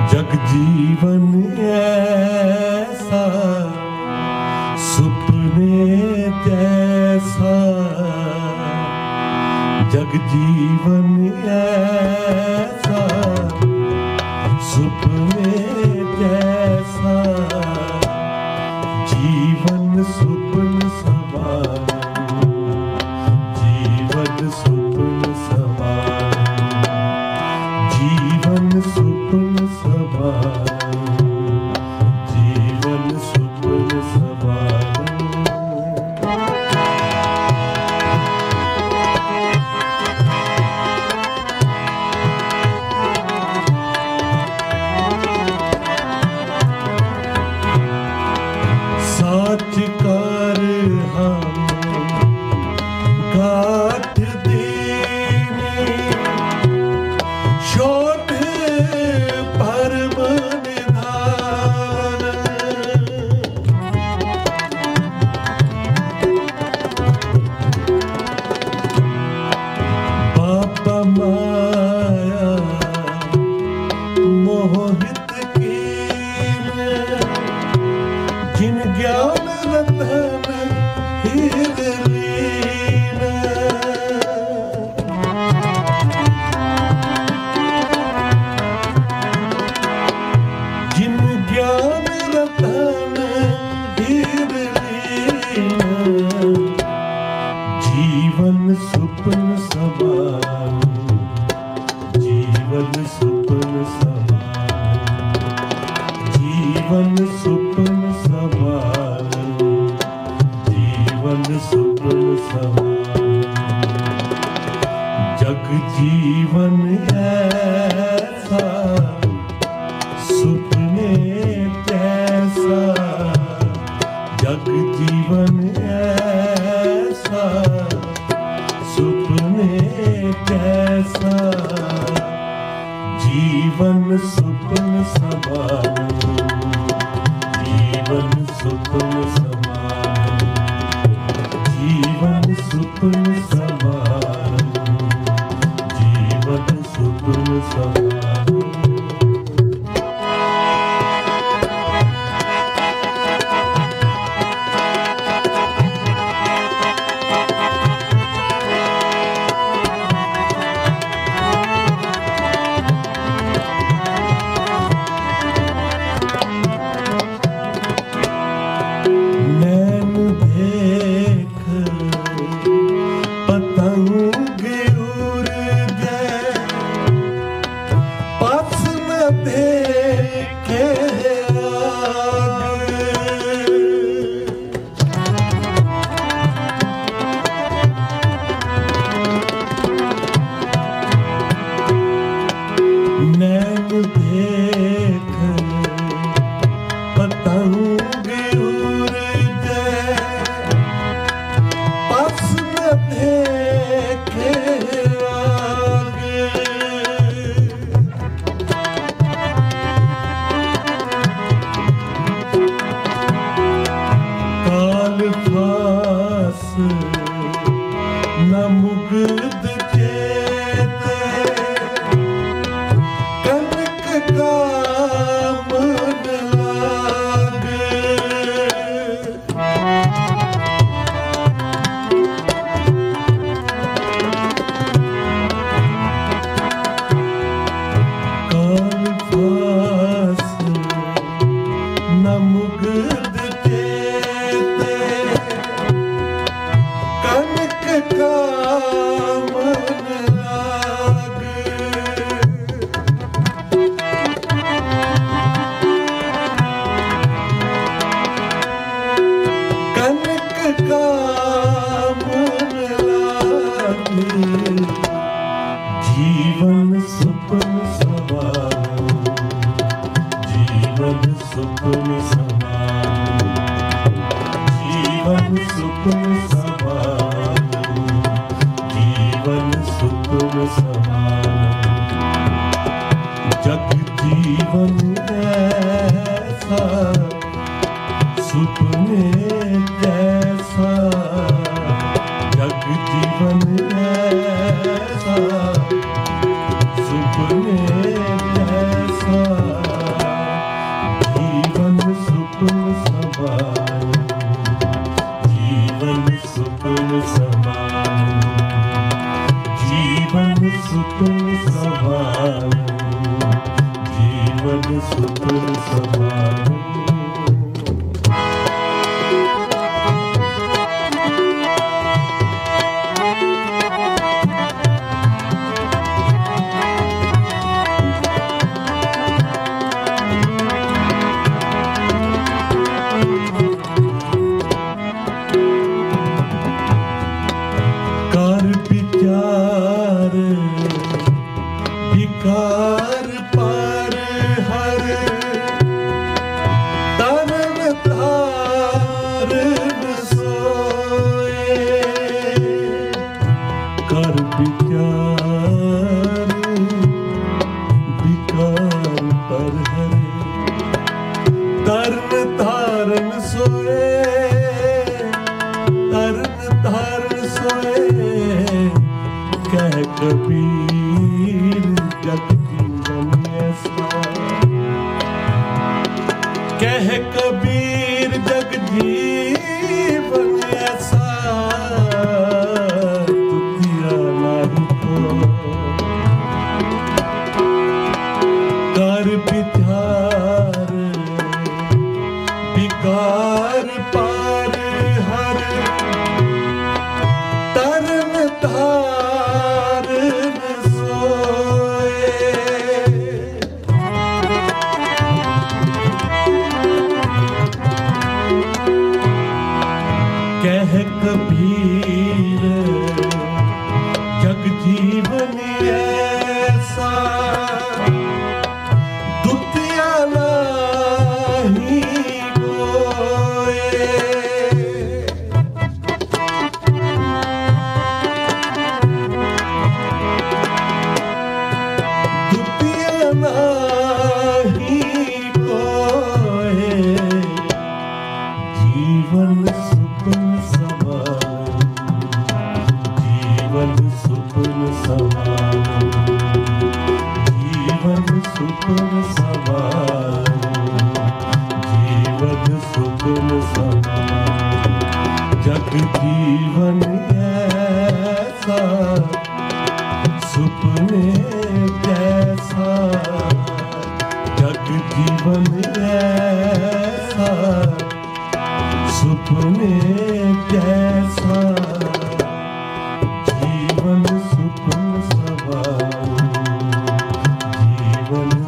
जग जीवन ऐसा सुपने जैसा, जग जीवन ऐसा सुपने जैसा, जीवन सुपन समान, जीवन सुपन समान, जीवन सुपन समान, जीवन सुपन समान। साच कर हम गाठ दीने, छोट परम निधान, बाबा माया मोहित कीन, जिन ज्ञान रतन हीर लीन, जिन ज्ञान रतन हीर लीन, जीवन सुपन समान, जीवन सुपन समान, जीवन सुपन समान, जीवन सुपन समान। जग जीवन ऐसा सुपने जैसा, जग जीवन ऐसा सुपने जैसा, जीवन सुपन समान, जीवन सुपन समान, जीवन सुपन समान, जीवन सुपन समान। नैन देख पतंग उड़ गए, समान, जीवन सुख समान। विचार विकार पर हर तरन तारन सोए, कर विचार विकार पर हर तरन तारन सोए, तरन तारन सोए। कह कबीर जग जीवन ऐसा, कह कबीर जग जीवन ऐसा, दुखिया नाही को कर विचार विकार पार हर तरन तारन सोए। कह कबीर जग जीवन ऐसा, दुतिया नाही कोए। नाही कोए, जीवन सुपन समान, जीवन सुपन समान, जीवन सुपन समान, जीवन सुपन समान। जग जीवन ऐसा सुपने कैसा, जग जीवन ऐसा सुपने कैसा, जीवन सुपन समान, जीवन